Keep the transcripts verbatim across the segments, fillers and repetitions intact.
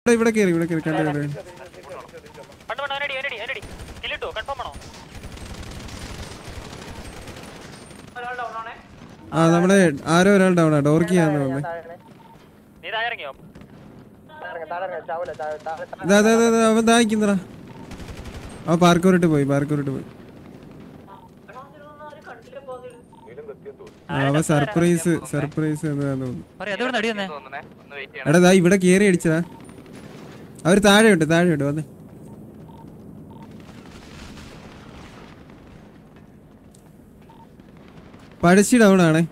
ഇവിടെ കേറി ഇവിടെ കേറി കണ്ടു കണ്ടു ആ നമ്മളെ ആരോ ഒരാൾ ഡൗണാ ഡോർക്ക് ചെയ്യാന്ന് പറഞ്ഞേ. അവൻ ദാഹിക്കുന്നടാ. അവൻ പാർക്കൂറിട്ട് പോയി പാർക്കൂറിട്ട് പോയി അവൻ സർപ്രൈസ് സർപ്രൈസ് എന്താന്ന് തോന്നുന്നു. എടാ ദാ ഇവിടെ കേറി അടിച്ചതാ. അവര് താഴെയുണ്ട് താഴെയുണ്ട് വന്നേ. പഴശ്ശി ഡൗൺ ആണേ.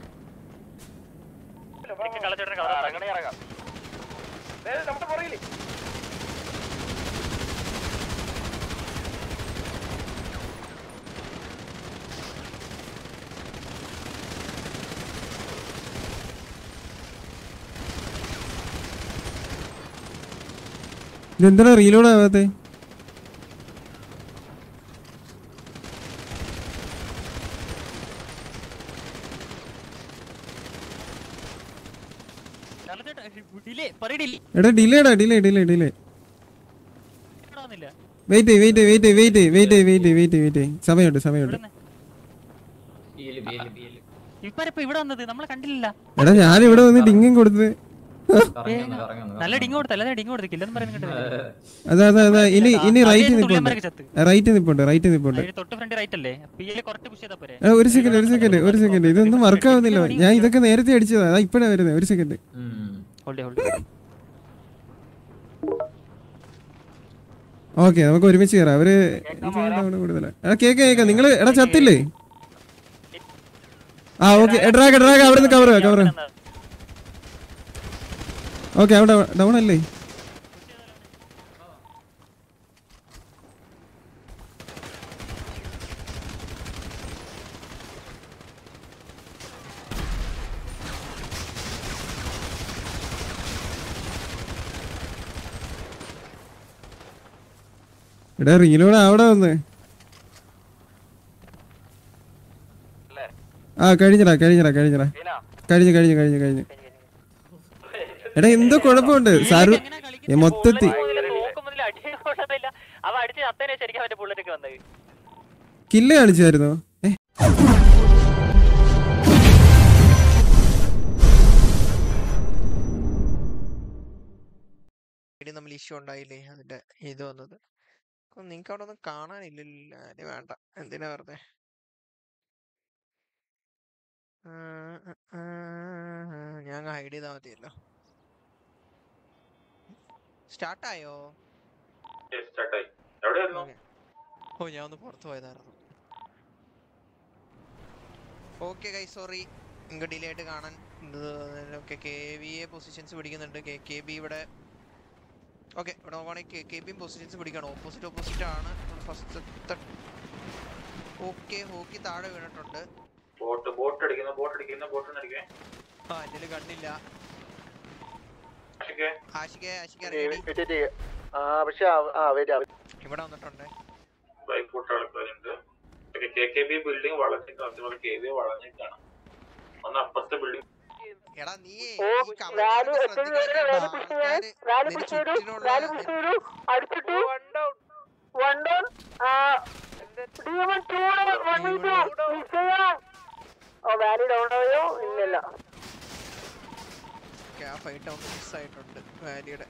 ഇതെന്താ റീലോഡ് ആവാത്തെ? എടാ ഡിലേടാ delay delay delay wait wait wait wait wait wait wait wait സമയമുണ്ട് സമയമുണ്ട്. എടാ ഞാൻ ഇവിടെ വന്ന് ഡിങ്ങും കൊടുത്ത് അതാ അതാ അതാ ഇനി ഇനി റൈറ്റ് നിപ്പുണ്ട് റൈറ്റ് നിപ്പുണ്ട് റൈറ്റ് നിപ്പുണ്ട്. ഒരു സെക്കൻഡ് ഒരു സെക്കൻഡ് ഒരു സെക്കൻഡ് ഇതൊന്നും വർക്ക് ആവുന്നില്ല. ഞാൻ ഇതൊക്കെ നേരത്തെ അടിച്ചതാ. അതാ ഇപ്പഴാ വരുന്നത്. ഒരു സെക്കൻഡ്. ഓക്കെ നമുക്ക് ഒരുമിച്ച് കയറാം. അവര് കൂടുതലാ. എടാ കേക്ക് കേക്ക നിങ്ങള് എടാ ചത്തില്ലേ? ആ ഓക്കെ ഡ്രാഗ ഡ്രാഗ അവിടെ നിന്ന് കവർ കവർ. ഓക്കെ അവിടെ ഡൗൺ അല്ലേ? എടാ റീലോഡ് അവിടെ വന്ന്. ആ കഴിഞ്ഞടാ കഴിഞ്ഞടാ കഴിഞ്ഞടാ കഴിഞ്ഞു കഴിഞ്ഞു കഴിഞ്ഞു കഴിഞ്ഞു. എടാ എന്തോ കുഴപ്പമുണ്ട് സാറു മൊത്തത്തിൽ കില്ല് കാണിച്ചായിരുന്നോ? നമ്മൾ ഇഷ്യൂ ഉണ്ടായില്ലേ അതിന്റെ ഇത് വന്നത്. നിങ്ങക്ക് അവിടെ ഒന്നും കാണാനില്ലല്ലോ. അതിന് വേണ്ട എന്തിനാ വെറുതെ. ഞാൻ ഹൈഡ് ചെയ്താൽ മതിയല്ലോ. സ്റ്റാർട്ടായോ? ഓ ഞാൻ ഒന്ന് പുറത്തു പോയതായിരുന്നു. ഓക്കെ ഗൈ സോറി നിങ്ങൾക്ക് ഡിലേ ആയിട്ട് കാണാൻ. Okay K V A positions പിടിക്കുന്നുണ്ട്. കെ കെ ബി ഇവിടെ ഓക്കെ ഇവിടെ നോക്കുകയാണെങ്കിൽ കെ ബിയും പൊസിഷൻസ് പിടിക്കണം. ഓപ്പോസിറ്റ് ഓപ്പോസിറ്റ് ആണ് ഫസ്റ്റ്. ഓക്കെ ഹോക്കി താഴെ വീണിട്ടുണ്ട്. ആ എൻ്റെ കണ്ണില്ല. ഇവിടെ വന്നിട്ടുണ്ട്. എടാ നീ മിസ്സായിട്ടുണ്ട് വാലിയുടെ.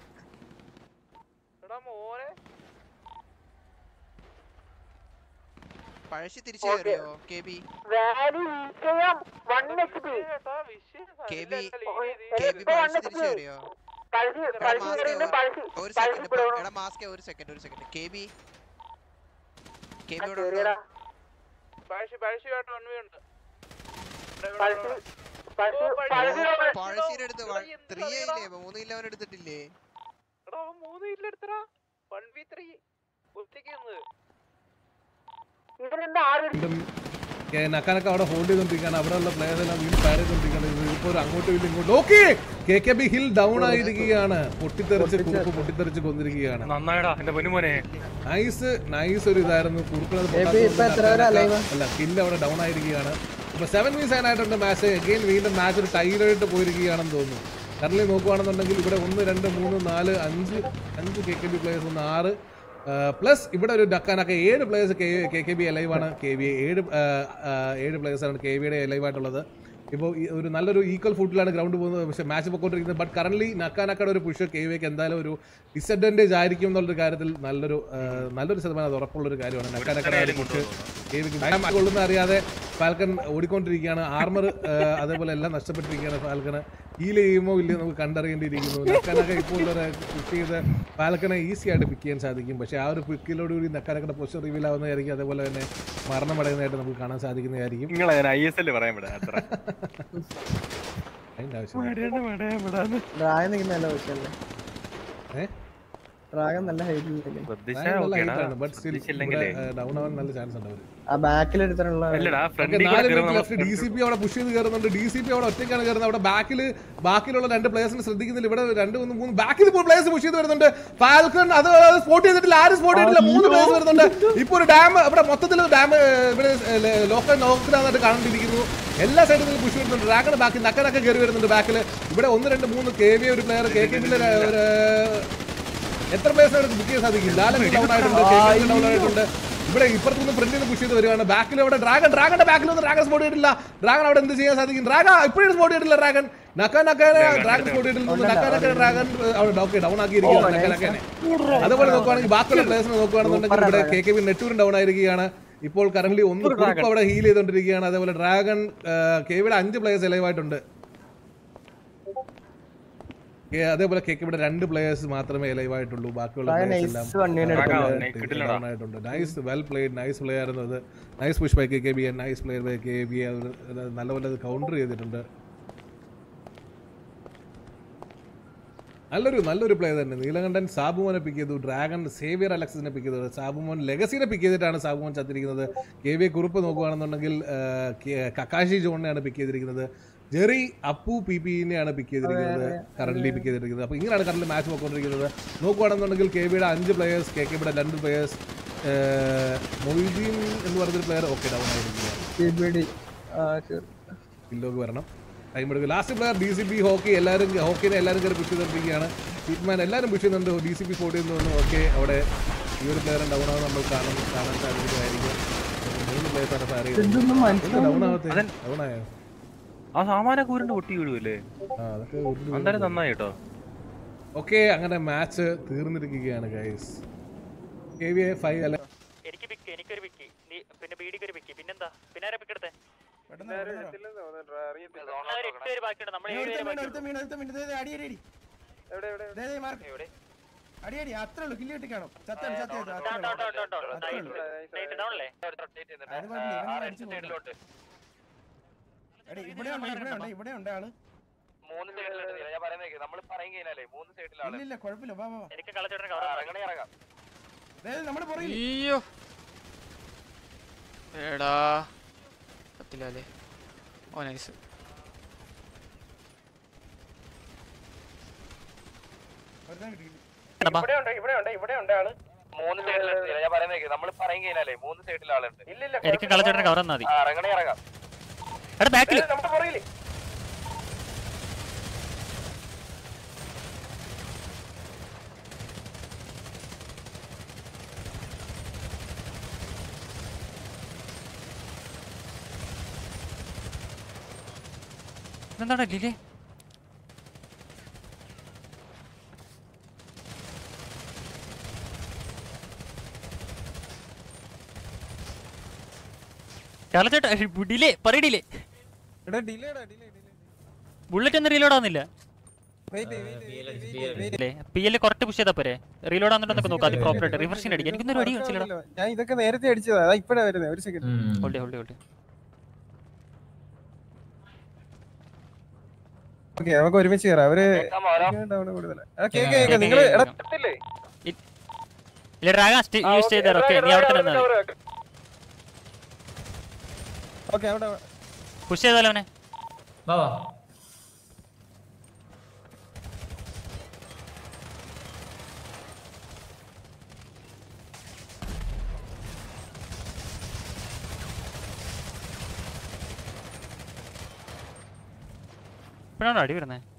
പഴശ്ശി തിരിച്ചു കയറിയോ? K B K B K B Pazhassi തിരിച്ചു കയറിയോ? ഒരു സെക്കൻഡ് എടാ മാസ്ക് ഒരു സെക്കൻഡ് ഒരു സെക്കൻഡ്. കെ ബി കെ ബി ഇവിടെ പഴശ്ശിയുടെ അടുത്ത് ത്രീ ആയില്ലേ? മൂന്ന് കിലോ അവൻ എടുത്തിട്ടില്ലേ? നക്കാനൊക്കെ അവിടെ ഹോൾഡ് ചെയ്തോണ്ടിരിക്കുകയാണ്. അവിടെയുള്ള പ്ലേയേഴ്സ് എല്ലാം വീണ്ടും ഫയർ ചെയ്തോണ്ടിരിക്കുകയാണ്. ഇപ്പോൾ ഒരു അങ്ങോട്ടും ഇല്ല ഇങ്ങോട്ടും. Okay K K B hill down ആയിരിക്കുകയാണ്. പൊട്ടിത്തെറിച്ച് കുറുപ്പ് പൊട്ടിത്തെറിച്ച് കൊന്നിരിക്കുകയാണ്. നൈസ് നൈസ് ഒരു ഇതായിരുന്നു. കുറുപ്പിനത് അല്ല ഹിൽ അവിടെ ഡൗൺ ആയിരിക്കുകയാണ്. അപ്പൊ സെവൻ വീസ് ആയിട്ടുണ്ട് മാച്ച്. അഗെയിൻ വീണ്ടും മാച്ച് ഒരു ടൈലായിട്ട് പോയിരിക്കുകയാണെന്ന് തോന്നുന്നു. കറന്റ് നോക്കുകയാണെന്നുണ്ടെങ്കിൽ ഇവിടെ ഒന്ന് രണ്ട് മൂന്ന് നാല് അഞ്ച് അഞ്ച് കെ കെ ബി പ്ലേയേഴ്സ് ഒന്ന് ആറ് പ്ലസ് ഇവിടെ ഒരു ഡക്കാനൊക്കെ ഏഴ് players K K K B ലൈവാണ്. കെ വി ഏഴ് ഏഴ് പ്ലേയേഴ്സാണ് കെ വിയുടെ ലൈവായിട്ടുള്ളത്. ഇപ്പോൾ ഒരു നല്ലൊരു ഈക്വൽ ഫുട്ടിലാണ് ഗ്രൗണ്ട് പോകുന്നത്. പക്ഷേ മാച്ച് പൊക്കോണ്ടിരിക്കുന്നത്. ബട്ട് കറന്റ് നക്കാനക്കയുടെ ഒരു പുഷ് കെ വിക്ക് എന്തായാലും ഒരു ഡിസഡ്വാൻറ്റേജ് ആയിരിക്കും എന്നുള്ളൊരു കാര്യത്തിൽ നല്ലൊരു നല്ലൊരു ശതമാനം അത് ഉറപ്പുള്ളൊരു കാര്യമാണ്. നക്കാനക്കയുടെ ഒരു പുഷ് കെ വിക്ക് കൊള്ളുന്ന അറിയാതെ ഫാൽക്കൺ ഓടിക്കൊണ്ടിരിക്കുകയാണ്. ആർമർ അതേപോലെ എല്ലാം നഷ്ടപ്പെട്ടിരിക്കുകയാണ്. ഫാൽക്കണ് ഹീൽ ചെയ്യുമോ ഇല്ലയോ നമുക്ക് കണ്ടറിയേണ്ടിയിരിക്കുന്നു. നക്കാനക്ക ഇപ്പോൾ ഒരു പുഷ് ചെയ്ത് ഫാൽക്കനെ ഈസി ആയിട്ട് പിക്ക് ചെയ്യാൻ സാധിക്കും. പക്ഷേ ആ ഒരു പിക്കിലോടുകൂടി നക്കാനക്കയുടെ പൊസിഷൻ റിവീൽ ആവുന്നതായിരിക്കും. അതേപോലെ തന്നെ മരണമടയുന്നതായിട്ട് നമുക്ക് കാണാൻ സാധിക്കുന്നതായിരിക്കും. ഒറ്റയ്ക്കാണ് കയറുന്നത്. അവിടെ ബാക്കിൽ ബാക്കിലുള്ള രണ്ട് പ്ലേയേഴ്സിനെ ശ്രദ്ധിക്കുന്നില്ല. ഇവിടെ രണ്ട് മൂന്ന് മൂന്ന് ബാക്കിൽ ഇപ്പോൾ പ്ലേയേഴ്സ് പുഷ് ചെയ്ത് വരുന്നുണ്ട്. ഫാൽക്കൺ അത് സ്പോട്ട് ചെയ്തിട്ടില്ല. ആരും സ്പോട്ട് ചെയ്തിട്ടില്ല. മൂന്ന് പ്ലേയേഴ്സ് വരുന്നുണ്ട്. ഇപ്പോൾ ഒരു ഡാം ഇവിടെ മൊത്തത്തിൽ ഡാം ഇവിടെ ലോക്കൽ നോക്കിലാന്നായിട്ട് കാണേണ്ടിയിരിക്കുന്നു. എല്ലാ സൈഡിൽ നിന്ന് പുഷ് വരുന്നുണ്ട്. ഡ്രാഗൺ ബാക്കിൽ നക്കനൊക്കെ കയറി വരുന്നുണ്ട്. ബാക്കിൽ ഇവിടെ ഒന്ന് രണ്ട് മൂന്ന് കെ വി ഒരു പ്ലെയർ കെ കെ എത്ര പ്ലേയേഴ്സിനെ ബുക്ക് ചെയ്യാൻ സാധിക്കും. ലാലൊക്കെ ഡൗൺ ആയിട്ടുണ്ട്. ഡൗൺ ആയിട്ടുണ്ട്. ഇവിടെ ഇപ്പുറത്തുനിന്ന് ഫ്രണ്ടിൽ നിന്ന് പുഷ് ചെയ്ത് വരുവാണ്. ബാക്കിൽ അവിടെ ഡ്രാഗൺ ഡ്രാഗന്റെ ബാക്കിൽ നിന്ന് ഡ്രാഗൺ സ്പോട്ട് ചെയ്തിട്ടില്ല. ഡ്രാഗൺ അവിടെ എന്ത് ചെയ്യാൻ സാധിക്കും. ഡ്രാഗൺ ഇപ്പോഴും സ്പോട്ട് ചെയ്തിട്ടില്ല. ഡ്രാഗൺ നക്കാനക്കാനെ ഡ്രാഗൺ സ്പോട്ട് ചെയ്തിട്ടില്ല. നക്കാനക്ക ഡ്രാഗൺ അവിടെ ഡൗൺ ആക്കിയിരിക്കുകയാണ്. നക്കാനക്കാനെ അതുപോലെ നോക്കുവാണെങ്കിൽ ബാക്കിയുള്ള പ്ലേയേഴ്സിനെ നോക്കുകയാണെന്നുണ്ടെങ്കിൽ ഇവിടെ കെ കെ ബി നെറ്റൂരും ഡൗൺ ആയിരിക്കുകയാണ്. ഇപ്പോൾ കറന്റ് ഒന്ന് കുറുപ്പ് അവിടെ ഹീൽ ചെയ്തുകൊണ്ടിരിക്കുകയാണ്. അതേപോലെ ഡ്രാഗൺ കെ വിയുടെ അഞ്ച് പ്ലേയേഴ്സ് ലൈവായിട്ടുണ്ട്. അതേപോലെ കെ കെയുടെ രണ്ട് പ്ലേയേഴ്സ് മാത്രമേ ലൈവായിട്ടുള്ളൂ. ബാക്കിയുള്ള ആയിട്ടുണ്ട്. Nice well played nice play ആയിരുന്നു അത്. Nice push by K K B nice player by K B. നല്ലപോലെ അത് കൗണ്ടർ ചെയ്തിട്ടുണ്ട്. നല്ലൊരു നല്ലൊരു പ്ലേ തന്നെ. നീലകണ്ഠൻ സാബുമോനെ പിക്ക് ചെയ്തു. ഡ്രാഗൺ സേവിയർ അലക്സിനെ പിക്ക് ചെയ്തത്. സാബുമോൻ ലെഗസിനെ പിക്ക് ചെയ്തിട്ടാണ് സാബുമോൻ ചത്തിരിക്കുന്നത്. കെ വി കുറിപ്പ് നോക്കുകയാണെന്നുണ്ടെങ്കിൽ കക്കാശി ജോണിനെയാണ് പിക്ക് ചെയ്തിരിക്കുന്നത്. ജെറി അപ്പു പി പിന്നെയാണ് പിക്ക് ചെയ്തിരിക്കുന്നത്. കറന്റ് പിക്ക് ചെയ്തിരിക്കുന്നത്. അപ്പോൾ ഇങ്ങനെയാണ് കറന്റ് മാച്ച് പോയിക്കൊണ്ടിരിക്കുന്നത്. നോക്കുകയാണെന്നുണ്ടെങ്കിൽ കെ വിയുടെ അഞ്ച് പ്ലേയേഴ്സ് കെ കെയുടെ രണ്ട് പ്ലേയേഴ്സ് മൊയ്തീൻ എന്ന് പറഞ്ഞൊരു പ്ലെയർ ഓക്കെ ഡൗൺ ആയിരിക്കുകയാണ്. വരണം ടൈം എടുക്കും. Last player D C P hockey എല്ലാവരും ഹോക്കിനെ എല്ലാവരും കയറി പുഷ് ചെയ്തിരിക്കുകയാണ്. ഹിറ്റ്മാൻ എല്ലാവരും പുഷ് ചെയ്യുന്നുണ്ട്. ഡി സി പി സ്പോട്ട് ചെയ്യുന്നു. ഓക്കെ അവിടെ ഈ ഒരു പ്ലെയർ ഡൗൺ ആവും നമ്മൾ കാണാൻ കാണാൻ സാധിക്കുന്നതായിരിക്കും. മൂന്ന് പ്ലേയേഴ്സാണ് ഫയർ ചെയ്യുന്നത്. ഡൗൺ ആവത്തെ ഡൗൺ ആയോ ആ സാമാനൊക്കെ ഉരുണ്ട് പൊട്ടി വീഴുവല്ലേ. എന്തായാലും നന്നായി കേട്ടോ. ഓക്കെ അങ്ങനെ മാച്ച് തീർന്നിരിക്കുകയാണ് guys. K V A five അല്ല എനിക്ക് പിക്ക് എനിക്കൊരു പിക്ക് പിന്നെ ബീഡിക്ക് ഒരു പിക്ക് പിന്നെന്താ പിന്നെ ആരെ പിക്ക് എടുത്തേ ബാക്കിയുണ്ട്. നമ്മൾ അടിയടി അത്രേ ഉള്ളൂ. കില്ലി കിട്ടിക്കാണോ ഇവിടെ ഇവിടെ ഉണ്ട് ആള്. മൂന്ന് സൈഡിലുണ്ട്. ഞാൻ പറയുന്നത് നമ്മൾ പറയും കഴിഞ്ഞാലേ മൂന്ന് സൈഡിലാണ്. ഇല്ല കുഴപ്പമില്ല. വാ വാ എനിക്ക് കളച്ചേട്ടൻ ഇറങ്ങണേ ഇറങ്ങാം. നമ്മുടെ പുറകിൽ അയ്യോ എടാ പത്തില്ലേ. ഓ നൈസ്. ഇവിടെ ഉണ്ട് ഇവിടെ ഉണ്ട് ഇവിടെ ഉണ്ട് ആള്. മൂന്ന് സൈഡിലുണ്ട്. ഞാൻ പറയുന്നത് നമ്മൾ പറയും കഴിഞ്ഞാലേ മൂന്ന് സൈഡിൽ ആളുണ്ട്. ഇല്ല എനിക്ക് കളച്ചേട്ടൻ കവർ തന്നാ മതി. ഇറങ്ങണേ ഇറങ്ങാം. എടാ ബാക്കിൽ നമ്മുടെ പുറകിൽ എന്താടാ ഡിലേ. കളച്ചേട്ടാ ഡിലേ പറയടിലേ. ബുള്ളറ്റ് ഒന്നും റീലോഡ് ആവുന്നില്ല. പി എൽ കുറച്ച് പുഷ് ചെയ്താ പോരെ. റീലോഡ് ആവുന്നുണ്ടോ നോക്കാം. അത് പ്രോപ്പർ ആയിട്ട് റിഫ്രഷിംഗ് അടിക്കാം. എനിക്കൊന്നും അടി കളിച്ചില്ല. ഞാൻ ഇതൊക്കെ നേരത്തെ അടിച്ചതാ. ഇപ്പഴാ വരുന്നത്. ഒരു second hold hold hold. Okay നമുക്ക് ഒരുമിച്ച് കയറാം. അവര് നിങ്ങള് യൂസ് ചെയ്താൽ ഓക്കെ നീ അവിടെ തന്നെ പുഷ് ചെയ്താലോ അവനെ. ഇപ്പോഴാണോ അടി വരുന്നത്?